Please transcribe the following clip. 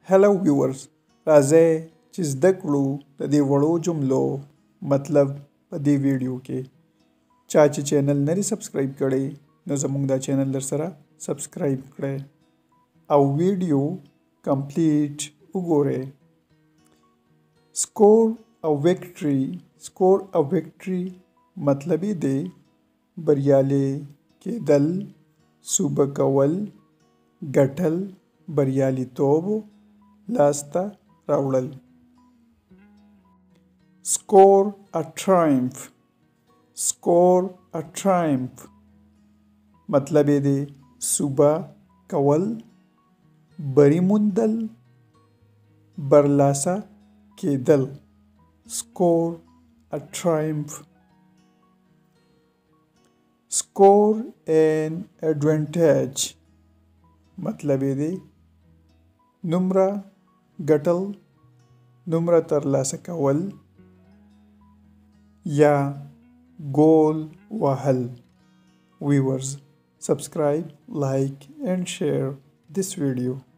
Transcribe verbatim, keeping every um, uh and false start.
Hello viewers راځئ چې زده کړو د دې وړو جملو مطلب په دې ویډیو کې چا چې چینل نه دی سبسکرایب کړی نو زموږ دا چینل در سره سبسکرایب کړئ او ویډیو کمپلیټ وګورئ سکور او وکټري سکور او وکټري مطلب یې دی بریالی کېدل سوبه کول ګټل بریالیتوب لاسته راوړل score a triumph score a triumph مطلب یې دی سوبه کول بری موندل برلاسه کېدل score a triumph score an advantage مطلب یې دی نمره ګټل نمره ترلاسه کول یا ګول وهل viewers subscribe like and share this video